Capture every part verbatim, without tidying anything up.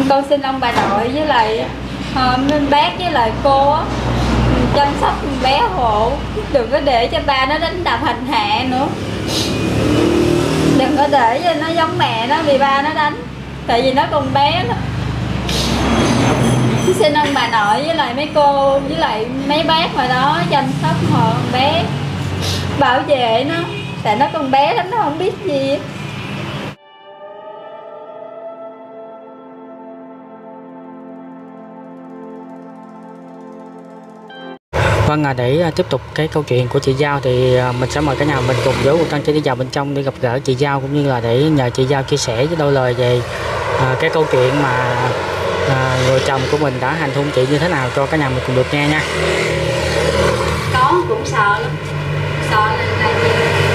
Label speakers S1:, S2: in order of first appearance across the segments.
S1: Con xin ông bà nội với lại uh, bác với lại cô á, chăm sóc bé hộ, đừng có để cho ba nó đánh đập hành hạ nữa, đừng có để cho nó giống mẹ nó vì ba nó đánh, tại vì nó còn bé lắm. Xin ông bà nội với lại mấy cô với lại mấy bác mà đó chăm sóc hộ bé, bảo vệ nó, tại nó còn bé lắm, nó không biết gì.
S2: Vâng, à, để tiếp tục cái câu chuyện của chị Giao thì mình sẽ mời cả nhà mình cùng với một Trang đi vào bên trong để gặp gỡ chị Giao, cũng như là để nhờ chị Giao chia sẻ với đôi lời về à, cái câu chuyện mà à, người chồng của mình đã hành hung chị như thế nào cho cả nhà mình cùng được nghe nha.
S1: Có cũng sợ lắm, sợ là, là gì?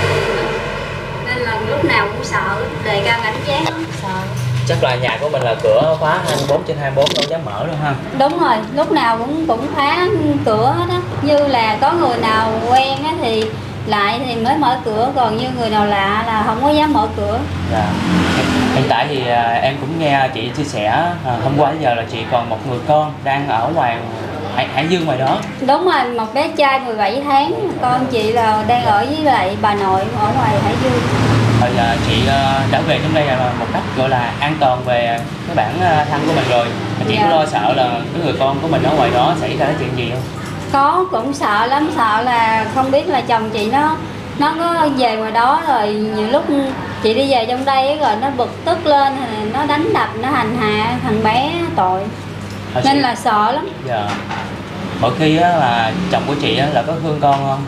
S1: Nên là lúc nào cũng sợ, đề cao cảnh giác lắm, sợ.
S3: Chắc là nhà của mình là cửa khóa hai mươi bốn trên hai mươi bốn, đâu dám mở đâu ha.
S1: Đúng rồi, lúc nào cũng cũng khóa cửa hết á. Như là có người nào quen á thì lại thì mới mở cửa, còn như người nào lạ là không có dám mở cửa.
S3: Dạ. Hiện tại thì em cũng nghe chị chia sẻ à, hôm qua đến giờ là chị còn một người con đang ở ngoài Hải, Hải Dương ngoài đó.
S1: Đúng rồi, một bé trai mười bảy tháng, con chị là đang ở với lại bà nội ở ngoài Hải Dương.
S3: Rồi giờ chị đã về trong đây là một cách gọi là an toàn về cái bản thân của mình rồi. Chị
S1: Dạ.
S3: có lo sợ là cái người con của mình ở ngoài đó xảy ra cái chuyện gì không?
S1: Có, cũng sợ lắm, sợ là không biết là chồng chị nó nó có về ngoài đó rồi nhiều lúc chị đi về trong đây rồi nó bực tức lên, nó đánh đập, nó hành hạ thằng bé tội.
S3: Thật
S1: Nên
S3: sự...
S1: là sợ lắm.
S3: Dạ. Mỗi khi á, là chồng của chị á, là có thương con không?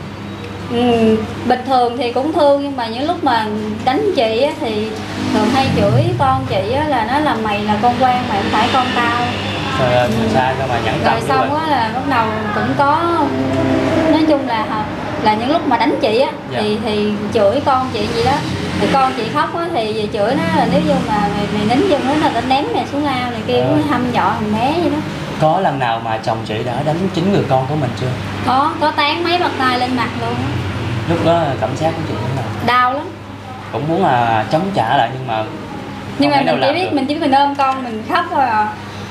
S1: Ừ, bình thường thì cũng thương, nhưng mà những lúc mà đánh chị á, thì thường hay chửi con chị á, là nó là mày là con quan, mày không phải con tao.
S3: Trời ơi, ừ. Sao mà nhẫn tâm.
S1: Rồi xong á là bắt đầu cũng có, nói chung là là những lúc mà đánh chị á, dạ. thì thì chửi con chị gì đó, thì con chị khóc á thì về chửi nó là nếu như mà mày, mày nín vô nó là tao ném mày xuống ao này kia, nó hăm dọa thằng bé vậy đó.
S3: Có lần nào mà chồng chị đã đánh chính người con của mình chưa?
S1: Có, có tán mấy bạt tay lên mặt luôn.
S3: Lúc đó cảm giác của chị thế nào?
S1: Đau lắm.
S3: Cũng muốn là chống trả lại nhưng mà
S1: nhưng mà mình chỉ biết được. mình chỉ biết mình ôm con mình khóc thôi à.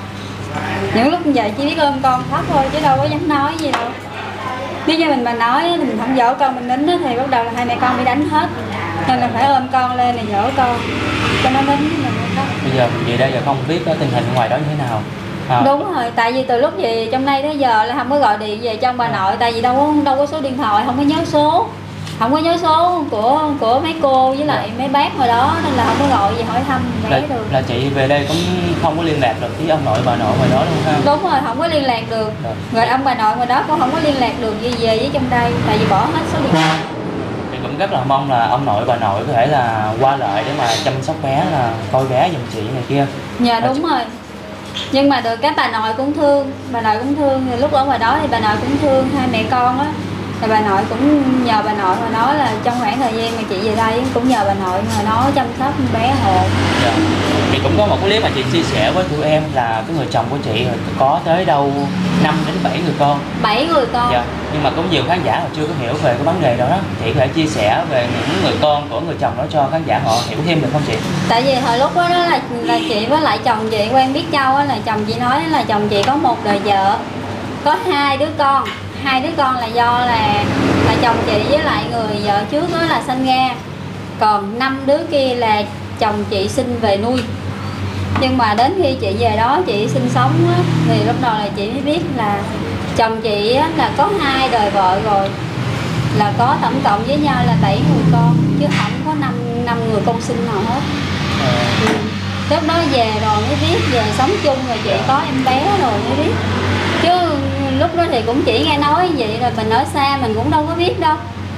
S1: Những lúc như vậy chỉ biết ôm con khóc thôi chứ đâu có dám nói gì đâu. Nếu như mình mà nói mình không dỗ con mình nín thì bắt đầu là hai mẹ con bị đánh hết, nên là phải ôm con lên này dỗ con cho nó nín mình khóc.
S3: Bây giờ vậy đây giờ không biết tình hình ngoài đó như thế nào. À.
S1: Đúng rồi, tại vì từ lúc về trong đây tới giờ là không có gọi điện về trong bà nội, tại vì đâu có đâu có số điện thoại, không có nhớ số, không có nhớ số của của mấy cô với lại mấy bác ngoài đó, nên là không có gọi về hỏi thăm bé
S3: là,
S1: được.
S3: Là chị về đây cũng không có liên lạc được với ông nội bà nội ngoài đó luôn ha?
S1: Đúng rồi, không có liên lạc được. Rồi, rồi ông bà nội ngoài đó cũng không có liên lạc được gì về với trong đây, tại vì bỏ hết số điện thoại.
S3: Thì cũng rất là mong là ông nội bà nội có thể là qua lại để mà chăm sóc bé, là coi bé giùm chị này kia.
S1: Dạ đúng rồi. Nhưng mà được cái bà nội cũng thương, bà nội cũng thương, lúc ở ngoài đó thì bà nội cũng thương hai mẹ con á. Rồi bà nội cũng nhờ bà nội mà nói là trong khoảng thời gian mà chị về đây cũng nhờ bà nội mà nó chăm sóc bé hộ.
S3: Dạ. Thì cũng có một cái clip mà chị chia sẻ với tụi em là cái người chồng của chị có tới đâu năm đến bảy người con.
S1: bảy người con.
S3: Dạ. Nhưng mà cũng nhiều khán giả mà chưa có hiểu về cái vấn đề đó đó. Chị có thể chia sẻ về những người con của người chồng đó cho khán giả họ hiểu thêm được không chị?
S1: Tại vì hồi lúc đó, đó là, là chị với lại chồng chị quen biết nhau á, là chồng chị nói là chồng chị có một đời vợ, có hai đứa con. Hai đứa con là do là là chồng chị với lại người vợ trước đó là sinh ra, còn năm đứa kia là chồng chị sinh về nuôi. Nhưng mà đến khi chị về đó chị sinh sống á, thì lúc đầu là chị mới biết là chồng chị á, là có hai đời vợ rồi, là có tổng cộng với nhau là bảy người con chứ không có năm năm người con sinh nào hết. Ừ. Lúc đó về rồi mới biết, về sống chung rồi chị có em bé rồi mới biết, chứ lúc đó thì cũng chỉ nghe nói vậy, rồi mình ở xa mình cũng đâu có biết đâu.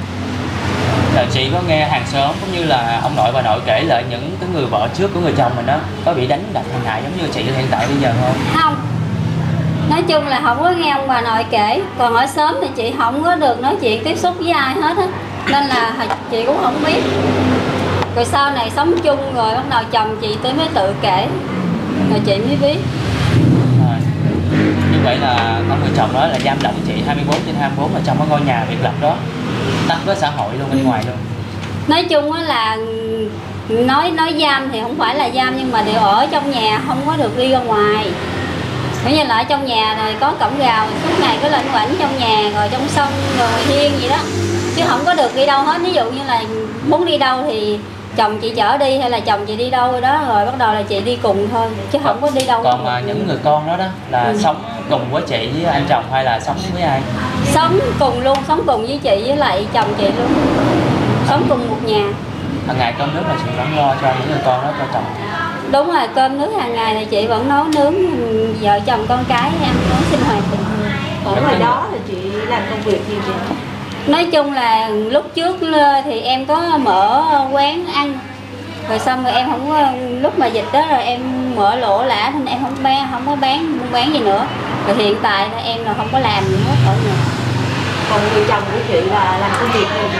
S3: Là chị có nghe hàng xóm cũng như là ông nội bà nội kể lại những cái người vợ trước của người chồng mình đó có bị đánh đập hành hạ giống như chị hiện tại bây giờ không?
S1: Không, nói chung là không có nghe ông bà nội kể, còn ở xóm thì chị không có được nói chuyện tiếp xúc với ai hết á, nên là chị cũng không biết. Rồi sau này sống chung rồi bắt đầu chồng chị tới mới tự kể, rồi chị mới biết.
S3: À, như vậy là ông người chồng đó là giam lỏng chị hai mươi bốn trên hai mươi bốn ở trong cái ngôi nhà biệt lập đó, tách với xã hội luôn, bên ngoài luôn.
S1: Nói chung á là nói nói giam thì không phải là giam, nhưng mà đều ở trong nhà, không có được đi ra ngoài. Kiểu như là ở trong nhà rồi có cổng rào, suốt ngày cứ lệnh quẩn trong nhà, rồi trong sân, rồi ngoài hiên gì đó, chứ không có được đi đâu hết. Ví dụ như là muốn đi đâu thì chồng chị chở đi, hay là chồng chị đi đâu đó rồi bắt đầu là chị đi cùng thôi, chứ không có đi đâu.
S3: Còn mà những người con đó đó là ừ. sống cùng với chị với anh chồng hay là sống với ai?
S1: Sống cùng luôn, sống cùng với chị với lại chồng chị luôn, sống cùng một nhà.
S3: Hàng ngày cơm nước là chị vẫn lo cho những người con đó, cho chồng?
S1: Đúng rồi, cơm nước hàng ngày thì chị vẫn nấu nướng, vợ chồng con cái ăn uống sinh hoạt bình thường.
S4: Ở ngoài đó thì chị làm công việc gì chị?
S1: Nói chung là lúc trước thì em có mở quán ăn, rồi xong rồi em không có, lúc mà dịch đó rồi em mở lỗ lã nên em không bán, không có bán buôn bán gì nữa. Rồi hiện tại là em là không có làm gì hết ở nhà.
S4: Còn người chồng của chị là làm công việc gì?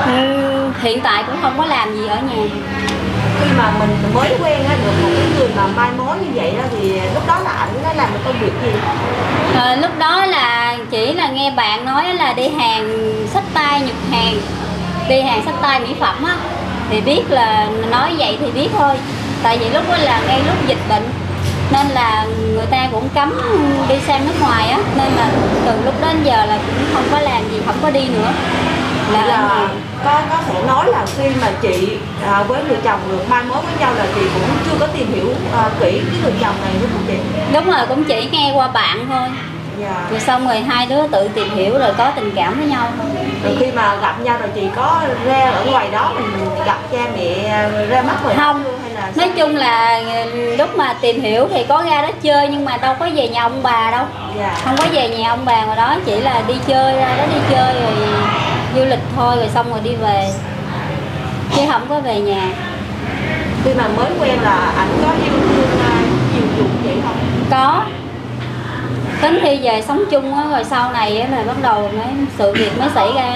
S1: Ừ, hiện tại cũng không có làm gì ở nhà.
S4: Khi mà mình mới quen á, được một cái người mà mai mối như vậy đó thì lúc đó là ảnh nó làm một công việc gì?
S1: À, lúc đó là chỉ là nghe bạn nói là đi hàng xách tay nhập hàng, đi hàng xách tay mỹ phẩm á, thì biết là nói vậy thì biết thôi. Tại vì lúc đó là ngay lúc dịch bệnh nên là người ta cũng cấm đi sang nước ngoài á, nên là từ lúc đến giờ là cũng không có làm gì, không có đi nữa.
S4: Là, là có có thể nói là khi mà chị à, với người chồng được mai mối với nhau là chị cũng chưa có tìm hiểu à, kỹ cái người chồng này đúng không chị?
S1: Đúng rồi, cũng chỉ nghe qua bạn thôi.
S4: Dạ.
S1: Rồi xong rồi hai đứa tự tìm hiểu rồi có tình cảm với nhau thôi.
S4: Rồi khi mà gặp nhau rồi chị có ra ở ngoài đó mình gặp cha mẹ ra mắt rồi
S1: không?
S4: Hay là
S1: nói chung là lúc mà tìm hiểu thì có ra đó chơi, nhưng mà đâu có về nhà ông bà đâu.
S4: Dạ.
S1: Không có về nhà ông bà, ngoài đó chỉ là đi chơi, ra đó đi chơi rồi du lịch thôi, rồi xong rồi đi về, chứ không có về nhà.
S4: Khi mà mới quen là ảnh có yêu thương nhiều dụng vậy không?
S1: Có. Đến khi về sống chung á, rồi sau này á, là bắt đầu mới sự việc mới xảy ra.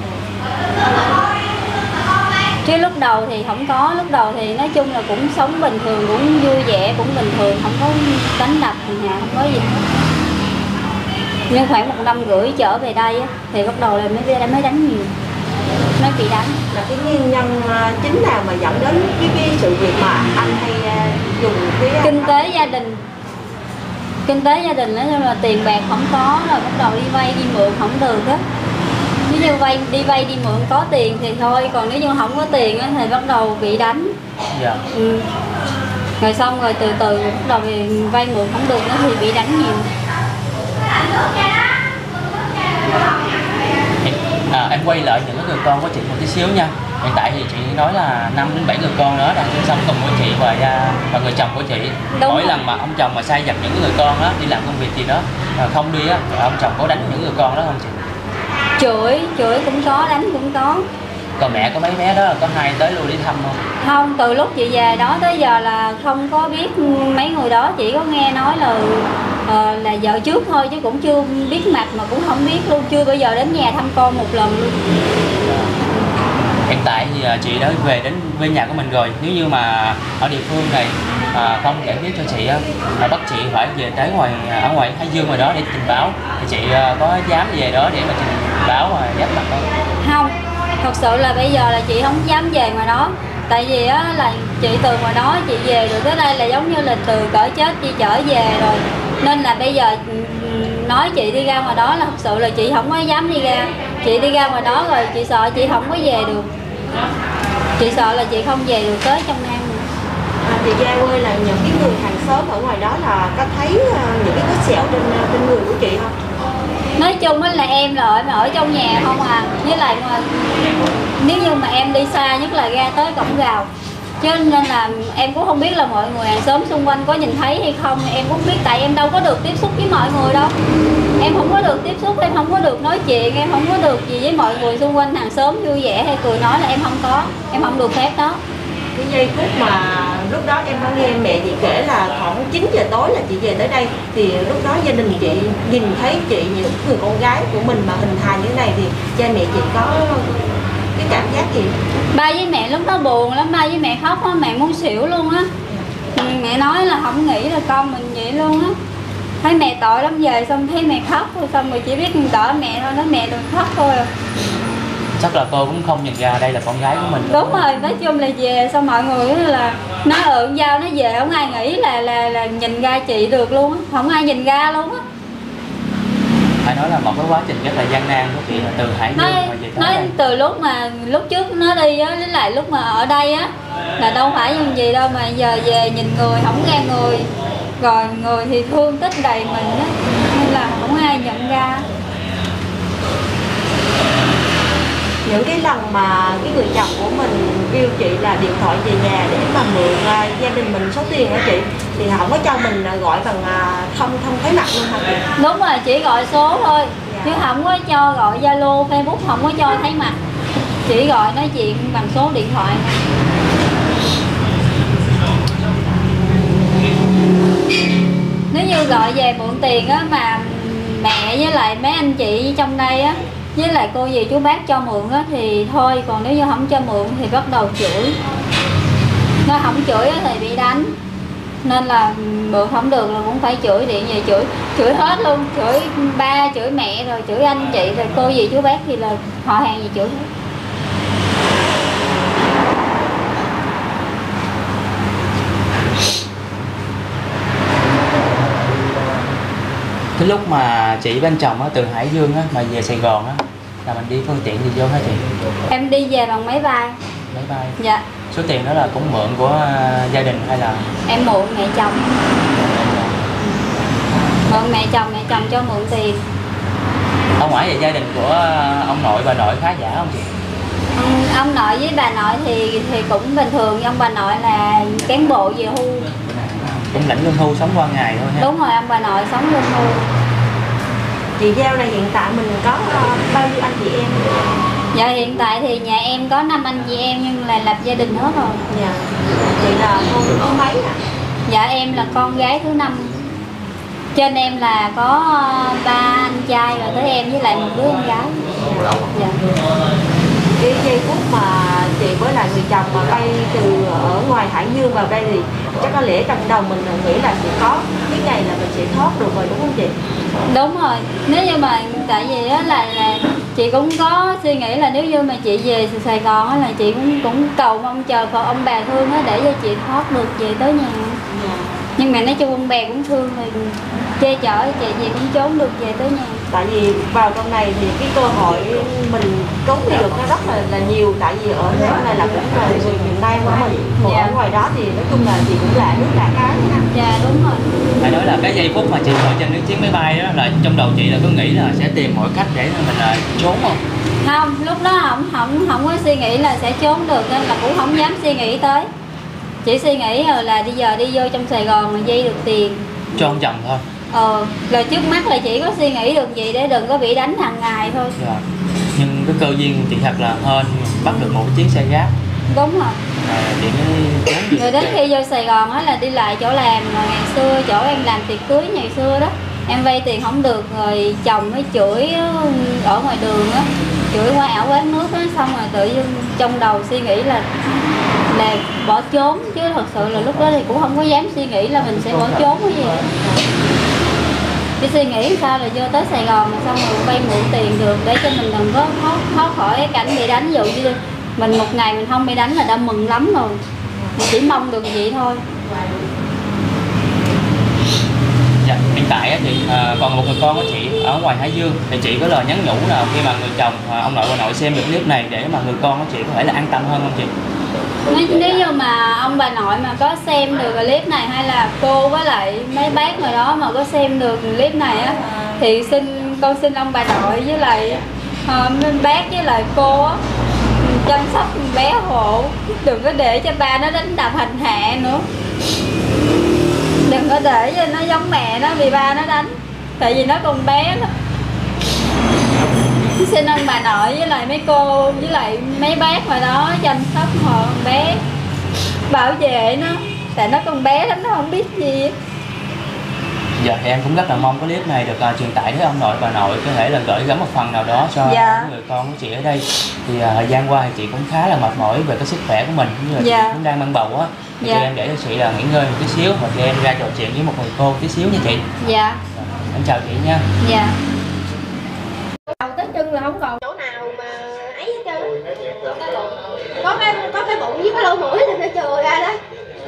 S1: Chứ lúc đầu thì không có, lúc đầu thì nói chung là cũng sống bình thường, cũng vui vẻ, cũng bình thường, không có đánh đập nhà, không có gì hết. Nhưng khoảng một năm rưỡi trở về đây á, thì bắt đầu là mới mới đánh nhiều, mới bị đánh.
S4: Là cái nguyên nhân chính nào mà dẫn đến cái, cái sự việc mà anh hay dùng cái
S1: kinh tế gia đình. Kinh tế gia đình nói chung là tiền bạc không có, rồi bắt đầu đi vay đi mượn không được á. Nếu như vay đi vay đi mượn có tiền thì thôi, còn nếu như không có tiền á, thì bắt đầu bị đánh.
S3: Dạ.
S1: Ừ. Rồi xong rồi từ từ bắt đầu thì vay mượn không được nữa thì bị đánh nhiều.
S3: À, em quay lại những cái người con của chị một tí xíu nha. Hiện tại thì chị nói là năm đến bảy người con đó đang sinh sống cùng với chị và và người chồng của chị.
S1: Đúng
S3: Mỗi
S1: rồi.
S3: lần mà ông chồng mà sai dặt những người con đó đi làm công việc gì đó mà không đi á, ông chồng có đánh những người con đó không chị?
S1: Chửi, chửi cũng có, đánh cũng có.
S3: Còn mẹ có mấy bé đó là có hay tới luôn đi thăm không?
S1: Không, từ lúc chị về đó tới giờ là không có biết mấy người đó, chỉ có nghe nói là uh, là vợ trước thôi, chứ cũng chưa biết mặt, mà cũng không biết luôn, chưa bao giờ đến nhà thăm con một lần luôn.
S3: Hiện tại thì chị đã về đến bên nhà của mình rồi, nếu như mà ở địa phương này à, không giải quyết cho chị á, bắt chị phải về tới ngoài ở ngoài Hải Dương ngoài đó để trình báo, thì chị à, có dám về đó để mà trình báo và giáp mặt không?
S1: Không, thật sự là bây giờ là chị không dám về ngoài đó. Tại vì á là chị từ ngoài đó chị về được tới đây là giống như là từ cỡ chết chị trở về rồi, nên là bây giờ nói chị đi ra ngoài đó là thật sự là chị không có dám đi ra. Chị đi ra ngoài đó rồi chị sợ chị không có về được, chị sợ là chị không về được tới trong Nam nữa.
S4: À, chị Gia ơi, là những cái người hàng xóm ở ngoài đó là có thấy uh, những cái vết sẹo trên trên người của chị không?
S1: Nói chung là em là ở, ở trong nhà không à, với lại mà nếu như mà em đi xa nhất là ra tới cổng rào, cho nên là em cũng không biết là mọi người hàng xóm xung quanh có nhìn thấy hay không, em cũng biết, tại em đâu có được tiếp xúc với mọi người đâu, em không có được tiếp xúc, em không có được nói chuyện, em không có được gì với mọi người xung quanh hàng xóm vui vẻ hay cười nói là em không có, em không được phép đó.
S4: Cái giây phút mà lúc đó em có nghe mẹ chị kể là khoảng chín giờ tối là chị về tới đây, thì lúc đó gia đình chị nhìn thấy chị, những người con gái của mình mà hình hài như thế này thì cha mẹ chị có cái cảm giác gì?
S1: Ba với mẹ lúc đó buồn lắm, ba với mẹ khóc á, mẹ muốn xỉu luôn á. Mẹ nói là không nghĩ là con mình vậy luôn á. Thấy mẹ tội lắm, về xong thấy mẹ khóc thôi, xong rồi chỉ biết đỡ mẹ thôi, nói mẹ đừng khóc thôi à.
S3: chắc là cô cũng không nhìn ra đây là con gái của mình.
S1: Đúng rồi, nói chung là về xong mọi người là nó ợn dao nó về, không ai nghĩ là là là nhìn ra chị được luôn á, không ai nhìn ra luôn á.
S3: Phải nói là một cái quá trình rất là gian nan của chị, là từ Hải Dương
S1: nói,
S3: mà về tới
S1: nói
S3: đây.
S1: từ lúc mà lúc trước nó đi á, với lại lúc mà ở đây á là đâu phải như gì đâu, mà giờ về nhìn người không ra người, rồi người thì thương tích đầy mình á, nên là không ai nhận ra.
S4: Những cái lần mà cái người chồng của mình kêu chị là điện thoại về nhà để mà mượn uh, gia đình mình số tiền đó chị, thì không có cho mình uh, gọi bằng uh, không không thấy mặt luôn hả chị?
S1: Đúng rồi, chỉ gọi số thôi,
S4: Dạ.
S1: chứ không có cho gọi Zalo, Facebook, không có cho thấy mặt, chỉ gọi nói chuyện bằng số điện thoại. Nếu như gọi về mượn tiền á mà mẹ với lại mấy anh chị trong đây á, với lại cô dì chú bác cho mượn á thì thôi, còn nếu như không cho mượn thì bắt đầu chửi. Nó không chửi á thì bị đánh, nên là mượn không được là cũng phải chửi, điện về chửi, chửi hết luôn, chửi ba, chửi mẹ, rồi chửi anh chị, rồi cô dì chú bác thì là họ hàng gì chửi hết.
S3: Cái lúc mà chị với anh chồng á, từ Hải Dương á, mà về Sài Gòn á, là mình đi phương tiện gì vô hả chị?
S1: Em đi về bằng máy bay.
S3: Máy bay.
S1: Dạ.
S3: Số tiền đó là cũng mượn của uh, gia đình hay là?
S1: Em mượn mẹ chồng. Mượn mẹ chồng, mẹ chồng cho mượn tiền.
S3: Ở ngoài về gia đình của ông nội bà nội khá giả không chị?
S1: Ông, ông nội với bà nội thì thì cũng bình thường, ông bà nội là cán bộ về hưu.
S3: Cũng lãnh lương hưu sống qua ngày thôi ha?
S1: Đúng rồi, ông bà nội sống lương hưu.
S4: Chị Giao này hiện tại mình có uh, bao nhiêu anh chị em?
S1: Dạ hiện tại thì nhà em có năm anh chị em nhưng là lập gia đình hết rồi.
S4: Dạ. Chị là con thứ mấy ạ?
S1: Dạ em là con gái thứ năm. Trên em là có ba anh trai rồi tới em với lại một đứa con gái. Dạ.
S4: Cái giây phút mà chị với lại người chồng mà bay từ ở ngoài Hải Dương vào đây thì chắc có lẽ trong đầu mình nghĩ là sẽ có cái ngày là mình sẽ thoát được rồi, đúng không chị?
S1: Đúng rồi, nếu như mà tại vì đó là, là chị cũng có suy nghĩ là nếu như mà chị về Sài Gòn á là chị cũng cũng cầu mong chờ Phật ông bà thương á để cho chị thoát được về tới nhà.
S4: Dạ.
S1: Nhưng mà nói chung ông bà cũng thương rồi che chở chị gì cũng trốn được về tới nhà.
S4: Tại vì vào trong này thì cái cơ hội mình trốn đi được nó rất là, là nhiều, tại vì ở nơi này là cũng là người miền Tây của mình, còn
S1: Dạ.
S4: ở ngoài đó thì nói chung là chị cũng lạ nước lạ cái ha.
S1: Dạ đúng rồi.
S3: Phải nói là cái giây phút mà chị ngồi trên cái chiếc máy bay đó là trong đầu chị là có nghĩ là sẽ tìm mọi cách để mình là trốn không?
S1: Không, lúc đó không không không có suy nghĩ là sẽ trốn được nên là cũng không dám suy nghĩ tới. Chỉ suy nghĩ là bây giờ đi vô trong Sài Gòn mà dây được tiền
S3: Cho ông chồng thôi.
S1: Ờ, rồi trước mắt là chỉ có suy nghĩ được gì để đừng có bị đánh hàng ngày thôi.
S3: Dạ. Nhưng cái cơ duyên chị thật là hên bắt được một chiếc xe gáp.
S1: Đúng rồi.
S3: À, chị mới trốn.
S1: Rồi đến khi vô Sài Gòn á là đi lại chỗ làm, rồi ngày xưa chỗ em làm tiệc cưới ngày xưa đó, em vay tiền không được rồi chồng mới chửi ở ngoài đường á, chửi qua ảo quán nước á, xong rồi tự dưng trong đầu suy nghĩ là là bỏ trốn, chứ thật sự là lúc đó thì cũng không có dám suy nghĩ là mình sẽ bỏ trốn cái gì. Cái suy nghĩ sao là vô tới Sài Gòn mà xong rồi vay mượn tiền được để cho mình đừng có thoát, thoát khỏi cái cảnh bị đánh. Ví dụ như mình một ngày mình không bị đánh là đã mừng lắm rồi, mình chỉ mong được vậy thôi.
S3: Dạ, hiện tại á thì à, còn một người con của chị ở ngoài Hải Dương, thì chị có lời nhắn nhủ nào khi mà người chồng, à, ông nội bà nội xem được clip này để mà người con của chị có thể là an tâm hơn không chị?
S1: Nếu, nếu như mà ông bà nội mà có xem được clip này, hay là cô với lại mấy bác ngoài đó mà có xem được clip này á, thì xin con xin ông bà nội với lại uh, mấy bác với lại cô á chăm sóc con bé hộ, đừng có để cho ba nó đánh đập hành hạ nữa, đừng có để cho nó giống mẹ nó bị ba nó đánh, tại vì nó còn bé đó. Xin ông bà nội với lại mấy cô với lại mấy bác ngoài đó chăm sóc hộ con bé, bảo vệ nó, tại nó còn bé lắm, nó không biết gì.
S3: Dạ thì em cũng rất là mong cái clip này được uh, truyền tải đến ông nội bà nội, có thể là gửi gắm một phần nào đó cho
S1: Dạ.
S3: người con của chị ở đây. Thì uh, thời gian qua thì chị cũng khá là mệt mỏi về cái sức khỏe của mình, cũng như là
S1: Dạ.
S3: chị cũng đang mang bầu á, thì
S1: Dạ.
S3: chị em để cho chị là nghỉ ngơi một tí xíu, và chị em ra trò chuyện với một người cô tí xíu nha chị.
S1: Dạ.
S3: Em chào chị nha.
S1: Dạ.
S5: đầu tới chân là không còn chỗ nào mà ấy hết trơn có cái có cái bụng với cái lỗ mũi thì nó chừa ra đó.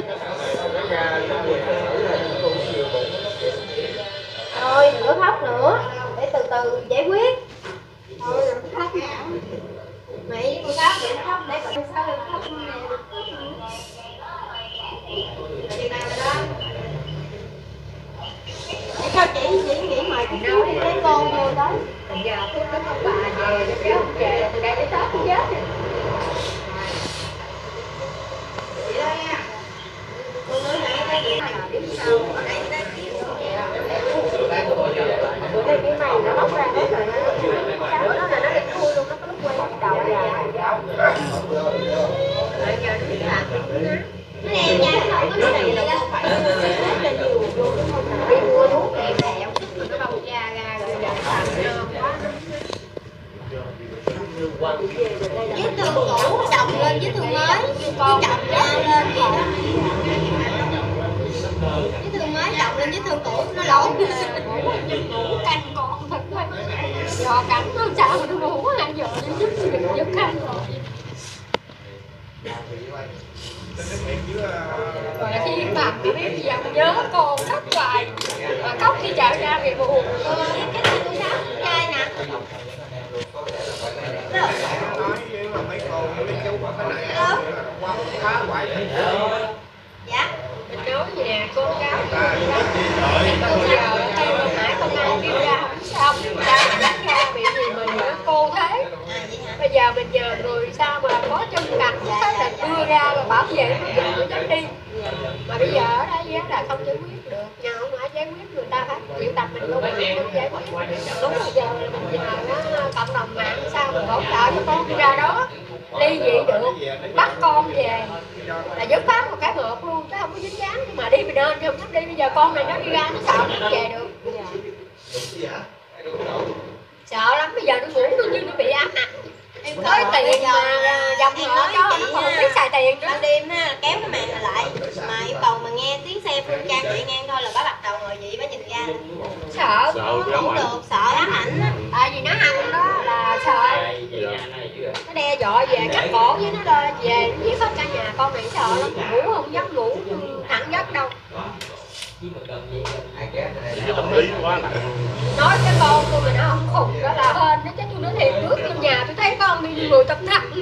S5: Thôi đừng có khóc nữa, để từ từ giải quyết. Thôi đừng khóc nào. Mày với con cáo đừng khóc, để con sao đừng khóc nè. Sao chị chỉ nghĩ mời chị nào đi lấy con vô đó. Giờ tôi có ông bà về, kéo ông về từ đây tới Tết cũng chết rồi. Chị đây nha. Con nói nãy cái gì mà điểm sao ở đây nó bữa nay cái mày nó bóc ra hết rồi nó nó là nó bị thui luôn, nó có lúc quay đầu dài rồi giờ nó bị làm nó nè nha, nó không có cái này là không phải lên nhiều luôn đúng không? Đi mua thuốc kẹo kẹo nó bông ra ra rồi giờ làm nó quá. Vết thương cũ chồng lên vết thương mới, con chồng lên gì đó. Vết thương mới chồng lên vết thương cũ nó lỗi. Ngủ canh con thật thôi. Giờ cắn nó sao mà nó ngủ hai giờ nó giúp giật giật canh rồi. Rồi khi mặt nó biết bây giờ mình nhớ con khóc hoài. Mà khóc khi chạy ra vì buồn. Cái này tôi sao trai nè. Dạ. Mình nói gì nè, con cáo bây giờ theo hồi nãy công an kêu ra không sao, ra bắt ra bị gì mình nữa cô thế. Bây giờ mình nhờ người sao mà có chân cẳng thế là đưa ra và bảo vệ nó dám đi. Mà bây giờ ở đây là không giải quyết được, nhà không phải giải quyết người ta phải chịu tập mình luôn, mình không giải quyết. Đúng là giờ mình nhờ cộng đồng mạng sao mình hỗ trợ cho con đi ra đó ly dị được, bắt con về là dứt khoát một cái một luôn, chứ không có dính dáng. Nhưng mà đi mình nên không dám đi, bây giờ con này nó đi ra nó sợ nó không về được, sợ lắm. Bây giờ nó ngủ nó như nó bị ám ảnh. Em tới tiền mà dòng họ cho nó còn không biết xài tiền nữa.
S6: Ban đêm á, kéo cái màn này lại mà yêu cầu mà nghe tiếng xe phương trang chạy ngang thôi là bà bắt đầu ngồi dậy bà nhìn ra.
S5: Sợ
S6: Không ngủ được, sợ ám ảnh á.
S5: tại vì nó ăn đó là sợ nó đe dọa về cắt cổ với nó lên về nó giết hết cả nhà. Con này sợ lắm, ngủ không dám ngủ thẳng giấc đâu.
S7: Tâm lý quá nặng.
S5: Nói cái con tôi mà nó không khùng đó là hên nó, chứ tôi nói thiệt trước trong nhà tôi thấy con đi người tâm thần.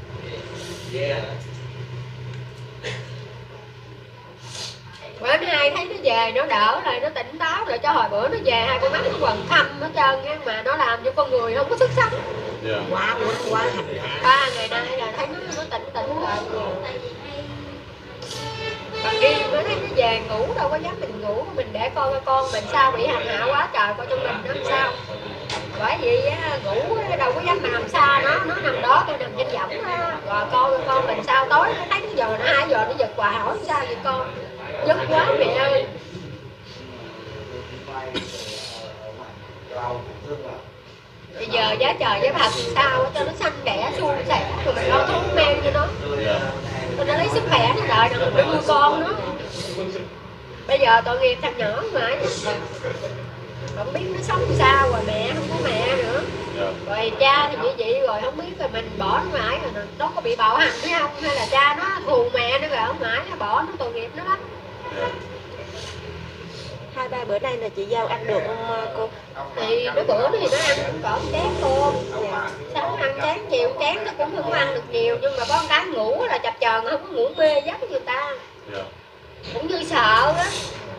S5: Bữa anh hai thấy nó về nó đỡ lại, nó tỉnh táo lại, cho hồi bữa nó về hai con mắt nó quần thâm hết trơn á, mà nó làm cho con người không có sức sống.
S7: Yeah.
S6: Quá quá quá hành hạ.
S5: Ba ngày nay là thấy nó nó tỉnh tỉnh rồi. Còn đi bữa nay nó về ngủ đâu có dám mình ngủ, mình để coi coi con mình sao bị hành hạ quá trời, coi trong mình nó làm sao. Bởi vì á, ngủ đâu có dám mà nằm xa nó, nó nằm đó tôi nằm trên võng đó. Rồi coi con mình sao, tối nó thấy nó giờ nó hai giờ nó giật quà hỏi sao vậy con. Giấc quá mẹ ơi. Bây giờ giá trời giá bạc sao cho nó xanh đẻ suôn sẻ rồi mình lo thuốc men cho nó. Rồi nó lấy sức khỏe nó đợi rồi mình nuôi con nó. Bây giờ tội nghiệp thằng nhỏ mà không biết nó sống sao, rồi mẹ không có mẹ nữa. Rồi cha thì như vậy rồi không biết rồi mình bỏ nó mãi rồi nó có bị bạo hành hay không, hay là cha nó thù mẹ nó rồi không mãi nó bỏ nó, tội nghiệp nó lắm.
S6: Hai ba bữa nay là chị Giao ăn được không cô?
S5: Thì nó bữa thì nó ăn cũng cỡ chén cô. Sáng ăn chén, chiều chén nó cũng không ăn được nhiều, nhưng mà có một cái ngủ là chập chờn không có ngủ mê giấc người ta. Cũng như sợ đó.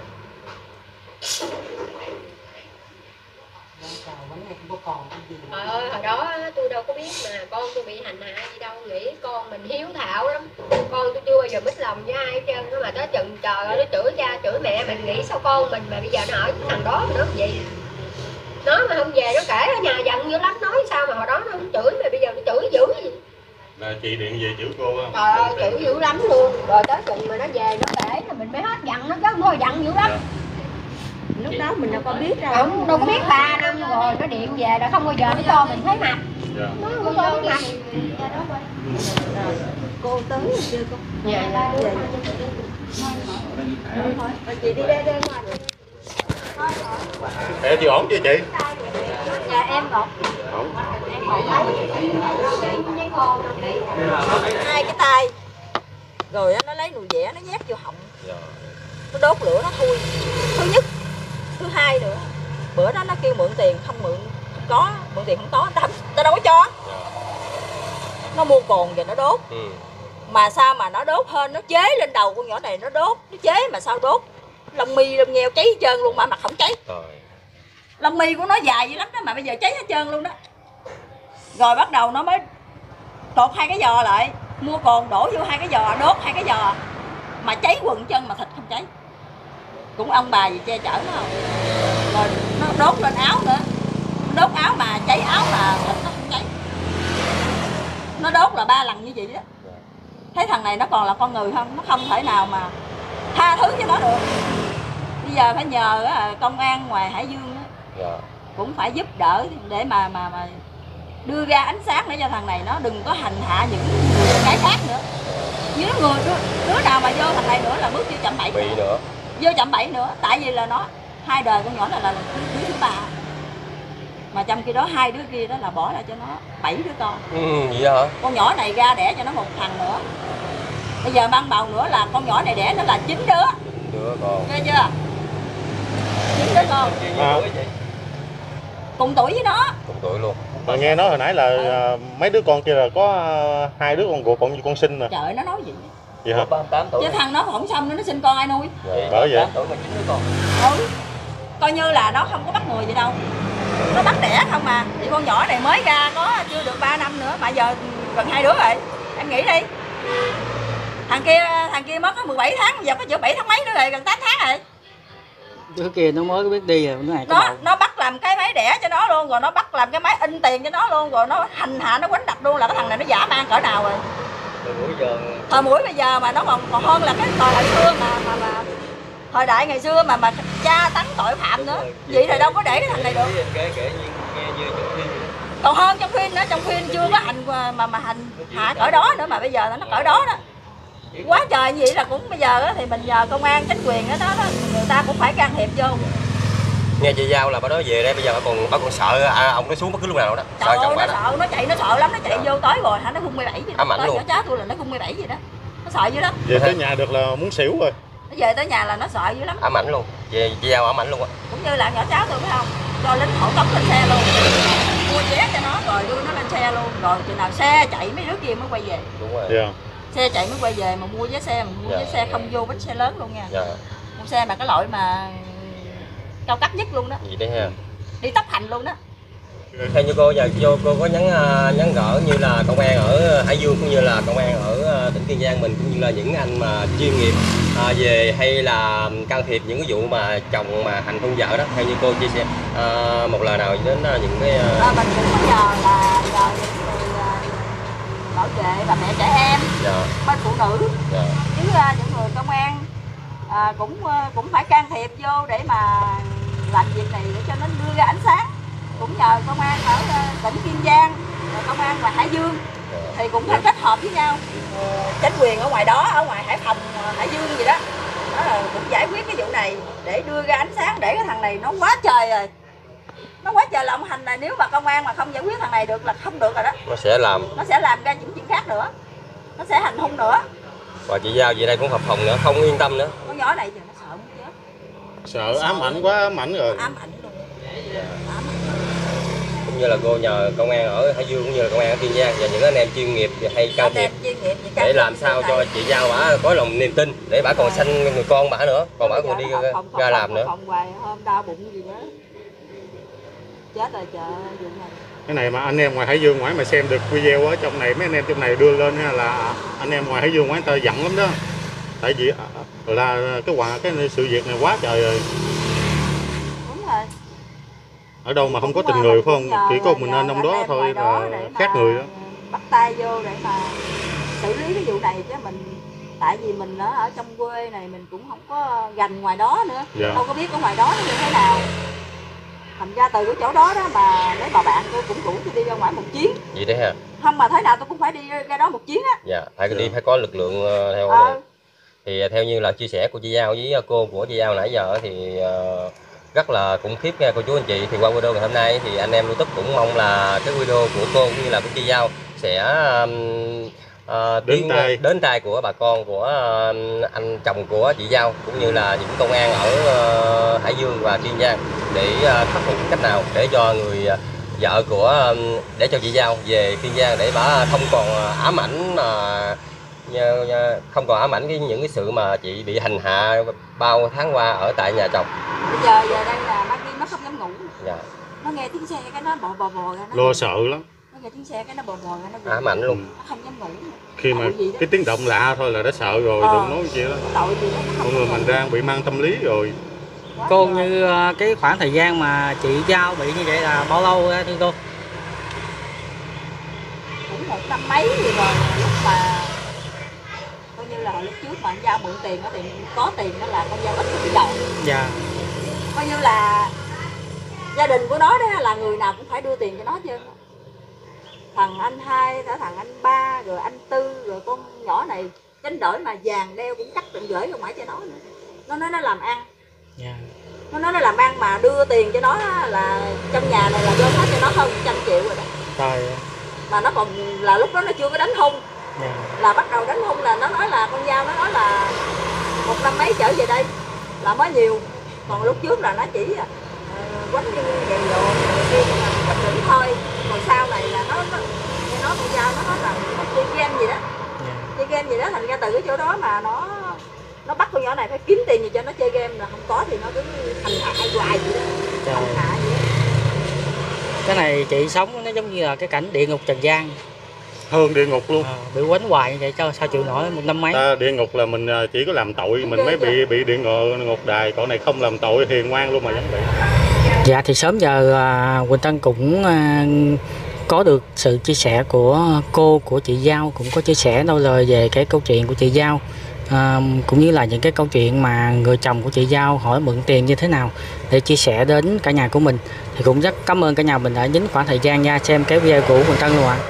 S5: Trời ơi, hồi đó tôi đâu có biết mà con tôi bị hành hạ gì đâu, nghĩ con mình hiếu thảo lắm. Con tôi chưa bao giờ mít lòng với ai hết trơn, mà tới chừng trời ơi nó chửi cha chửi mẹ, mình nghĩ sao con mình mà bây giờ nó ở thằng đó mà nó không vậy. Nó mà không về nó kể ở nhà giận dữ lắm, nói sao mà hồi đó nó không chửi mà bây giờ nó chửi dữ gì.
S7: Là chị điện về chửi cô không?
S5: Trời ơi chửi dữ lắm luôn, rồi tới chừng mà nó về nó kể là mình mới hết giận nó, chứ không thôi giận dữ lắm.
S6: Lúc đó mình đâu có biết đâu.
S5: Không, đâu có biết ba năm rồi nó điện về là không bao giờ nó cho mình thấy mặt.
S7: Dạ.
S5: Nó không cho thấy mặt.
S6: Cô tới rồi chưa con?
S5: Dạ dạ.
S6: Rồi chị đi ra đây ngoài.
S7: Ê, chị ổn chưa chị?
S1: Dạ em ổn.
S7: Ổn.
S1: Em ổn.
S5: thô trong đấy.
S4: Hai cái tay rồi nó lấy nồi dẻ nó nhét vô họng, nó đốt lửa nó thui. Thứ nhất, thứ hai nữa, bữa đó nó kêu mượn tiền, không mượn, không có, mượn tiền không có, tao, tao đâu có cho. Nó mua cồn và nó đốt. Ừ. Mà sao mà nó đốt hơn, nó chế lên đầu con nhỏ này, nó đốt, nó chế mà sao đốt lông mi lông nheo cháy hết trơn luôn mà mặt không cháy. Rồi. Lông mi của nó dài dữ lắm đó mà bây giờ cháy hết trơn luôn đó. Rồi bắt đầu nó mới cột hai cái giò lại, mua cồn đổ vô hai cái giò, đốt hai cái giò mà cháy quần chân mà thịt không cháy. Cũng ông bà gì che chở nó không. Rồi nó đốt lên áo nữa, đốt áo mà cháy áo mà thịt nó không cháy. Nó đốt là ba lần như vậy đó. Thấy thằng này nó còn là con người không, nó không thể nào mà tha thứ cho nó được. Bây giờ phải nhờ công an ngoài Hải Dương đó, cũng phải giúp đỡ để mà mà mà đưa ra ánh sáng để cho thằng này nó đừng có hành hạ những người cái khác nữa. Nếu người đứa, đứa nào mà vô thằng này nữa là bước vô chậm bảy nữa. nữa vô chậm bảy nữa, tại vì là nó hai đời con nhỏ này là đứa thứ ba, mà trong khi đó hai đứa kia đó là bỏ lại cho nó bảy đứa con. Ừ, vậy hả? Con nhỏ này ra đẻ cho nó một thằng nữa, bây giờ mang bầu nữa là con nhỏ này đẻ nó là chín đứa. Đứa con. Nghe chưa? Chín đứa con. À. Cùng tuổi với nó. Cùng tuổi luôn.
S7: Mà nghe nói hồi nãy là ừ. mấy đứa con kia là có hai đứa con ruột, còn như con sinh nè.
S4: Trời ơi, nó nói gì
S7: vậy hả?
S4: Chứ thằng nó không xong nữa, nó sinh con ai nuôi?
S7: Vậy. Bởi vậy.
S4: Tuổi mà chín đứa con. Ừ. Coi như là nó không có bắt người gì đâu. Nó bắt đẻ không mà. Thì con nhỏ này mới ra có chưa được ba năm nữa mà giờ gần hai đứa rồi. Em nghĩ đi. Thằng kia thằng kia mất có mười bảy tháng, giờ có chữa bảy tháng mấy nữa rồi, gần tám tháng rồi.
S2: Đứa kia nó mới biết đi rồi, nó này
S4: nó nó bắt làm cái máy đẻ cho nó luôn, rồi nó bắt làm cái máy in tiền cho nó luôn, rồi nó hành hạ nó quánh đập luôn, là cái thằng này nó giả man cỡ nào rồi. Thời buổi giờ thời buổi bây giờ mà nó còn còn hơn là cái thời hồi xưa mà mà mà thời đại ngày xưa mà mà tra tấn tội phạm nữa. Vậy rồi đâu có để cái thằng này được. Còn hơn trong phim nữa, trong phim chưa có hành mà mà hành hạ cỡ đó nữa, mà bây giờ nó cỡ đó đó. Quá trời như vậy là cũng bây giờ thì mình nhờ công an chính quyền đó, đó người ta cũng phải can thiệp vô.
S8: Nghe chị Giao là bà nói về đây bây giờ bà còn bà còn sợ à, ông nó xuống bất cứ lúc nào đó.
S4: Trời ơi, nó sợ, nó chạy nó sợ lắm, nó chạy dạ. vô tới rồi hả, nó khung mười bảy gì đó. Tới nhỏ cháu tôi là nó khung mười bảy gì đó. Nó sợ dữ lắm.
S7: Về tới nhà được là muốn xỉu rồi.
S4: Nó về tới nhà là nó sợ dữ lắm.
S8: Ám ảnh luôn. Về chị Giao ám ảnh luôn á.
S4: Cũng như là nhỏ cháu tôi phải không? Cho lính hộ tống lên xe luôn. Mua vé cho nó rồi đưa nó lên xe luôn. Rồi chừng nào xe chạy mấy đứa kia mới quay về.
S8: Đúng rồi.
S7: Yeah.
S4: Xe chạy mới quay về, mà mua vé xe mà mua vé yeah. xe không vô bến xe lớn luôn nha. Yeah. Mua xe mà cái loại mà cao cấp nhất luôn đó.
S8: Gì đấy ha.
S4: Đi tốc hành luôn đó.
S8: Theo như cô giờ vô cô có nhắn nhắn gỡ như là công an ở Hải Dương cũng như là công an ở tỉnh Kiên Giang mình, cũng như là những anh mà chuyên nghiệp à, về hay là can thiệp những cái vụ mà chồng mà hành hung vợ đó, theo như cô chia sẻ à, một lời nào đến những cái
S4: à, mình cũng có nhờ là nhờ những người bảo vệ và mẹ trẻ em, dạ. bên phụ nữ, dạ. chứ những người công an à, cũng cũng phải can thiệp vô để mà làm việc này để cho nó đưa ra ánh sáng. Cũng nhờ công an ở tỉnh Kiên Giang, công an ngoài Hải Dương thì cũng phải kết hợp với nhau. Chính quyền ở ngoài đó, ở ngoài Hải Phòng, Hải Dương gì đó, đó là cũng giải quyết cái vụ này để đưa ra ánh sáng, để cái thằng này nó quá trời rồi. Nó quá trời là ông hành này, nếu mà công an mà không giải quyết thằng này được là không được rồi đó.
S8: Nó sẽ làm
S4: Nó sẽ làm ra những chuyện khác nữa. Nó sẽ hành hung nữa.
S8: Và chị Giao về đây cũng hợp phòng nữa, không yên tâm nữa.
S4: Con nhỏ này giờ nó sợ muốn chết.
S7: Sợ, sợ ám ảnh quá, ám ảnh rồi.
S4: Ám ảnh luôn.
S8: Yeah. Ám ảnh. Cũng như là cô nhờ công an ở Hải Dương cũng như là công an ở Kiên Giang và những anh em chuyên nghiệp hay can thiệp để làm sao cho chị Giao bả có lòng niềm tin để bả còn sanh người con bả nữa, còn bả còn đi ra, phòng, ra làm nữa.
S4: Phòng hoài hôm đau bụng gì đó. Chết rồi chợ vụ này.
S7: Cái này mà anh em ngoài Hải Dương ngoài mà xem được video ở trong này, mấy anh em trong này đưa lên là anh em ngoài Hải Dương ngoài người ta giận lắm đó. Tại vì là cái quả cái sự việc này quá trời rồi.
S4: Đúng rồi.
S7: Ở đâu mà không có tình người phải không? Chỉ có mình anh ông đó thôi là khác người đó.
S4: Bắt tay vô để mà xử lý cái vụ này chứ mình, tại vì mình ở, ở trong quê này mình cũng không có gần ngoài đó nữa, dạ. Đâu có biết ở ngoài đó nó như thế nào. Thành ra từ cái chỗ đó đó mà mấy bà bạn tôi cũng rủ tôi đi ra ngoài một chuyến.
S8: Vậy đấy ha.
S4: Không mà thế nào tôi cũng phải đi ra đó một chuyến á.
S8: Dạ, phải đi phải có lực lượng theo. Ờ. Thì theo như là chia sẻ của chị Giao với cô của chị Giao nãy giờ thì uh, rất là khủng khiếp nha cô chú anh chị. Thì qua video ngày hôm nay thì anh em YouTube cũng mong là cái video của cô cũng như là của chị Giao sẽ uh,
S7: đến tay
S8: đến tay của bà con, của uh, anh chồng của chị Giao cũng như là những công an ở uh, Hải Dương và Kiên Giang để uh, khắc phục cách nào để cho người uh, vợ của uh, để cho chị Giao về Kiên Giang để bà không còn ám ảnh uh, không còn ám ảnh cái những cái sự mà chị bị hành hạ bao tháng qua ở tại nhà chồng.
S4: Bây giờ giờ đây là ban đêm nó không dám ngủ.
S8: Dạ.
S4: Nó nghe tiếng xe cái nó bò bò bò ra.
S7: Lo sợ lắm.
S4: Nó nghe tiếng xe cái nó bò bò ra nó
S8: ám ảnh luôn.
S4: Nó không dám ngủ.
S7: Khi mà cái tiếng động lạ thôi là đã sợ rồi,
S4: ờ,
S7: đừng nói gì đó.
S4: Tội gì đó.
S7: Mọi người mình đang bị mang tâm lý rồi.
S2: Cô như cái khoảng thời gian mà chị Giao bị như vậy là bao lâu thưa cô?
S4: Cũng một năm mấy gì rồi, lúc mà coi như là lúc trước mà anh Giao mượn tiền đó, tiền có tiền đó là con Giao ít bị đầu.
S2: Dạ.
S4: Coi như là gia đình của nó đó là người nào cũng phải đưa tiền cho nó chứ. Thằng anh hai, thằng anh ba, rồi anh tư, rồi con nhỏ này tránh đổi mà vàng đeo cũng cắt tận gửi không phải cho nó nữa. Nó nói nó làm ăn.
S2: Dạ.
S4: Nó nói nó làm ăn mà đưa tiền cho nó là trong nhà này là gom hết cho nó hơn một trăm triệu rồi đó.
S2: Trời.
S4: Mà nó còn là lúc đó nó chưa có đánh hung.
S2: Dạ.
S4: Là bắt đầu đánh hung là nó nói là con Giao nó nói là một năm mấy trở về đây là mới nhiều. Còn lúc trước là nó chỉ uh, quánh như vậy rồi kia mà tập luyện thôi. Còn sau này là nó nó nó con Giao nó nói là nó chơi game gì đó.
S2: Dạ.
S4: Chơi game gì đó thành ra từ cái chỗ đó mà nó nó bắt con nhỏ này phải kiếm tiền gì cho nó chơi game, là không có thì nó cứ hành hạ hoài vậy đó.
S2: Trời.
S4: Hành hạ vậy đó.
S2: Cái này chị sống nó giống như là cái cảnh địa ngục trần gian.
S7: Hơn địa ngục luôn.
S2: À, bị quánh hoài như vậy cho sao chịu nổi một năm mấy.
S7: À, địa ngục là mình chỉ có làm tội mình mới bị bị địa ngục, ngục đài, còn này không làm tội hiền ngoan luôn mà vẫn bị.
S2: Dạ thì sớm giờ à, Quỳnh Tân cũng à, có được sự chia sẻ của cô của chị Giao, cũng có chia sẻ đôi lời về cái câu chuyện của chị Giao, à, cũng như là những cái câu chuyện mà người chồng của chị Giao hỏi mượn tiền như thế nào để chia sẻ đến cả nhà của mình. Thì cũng rất cảm ơn cả nhà mình đã dành khoảng thời gian nha xem cái video của Quỳnh Tân luôn ạ.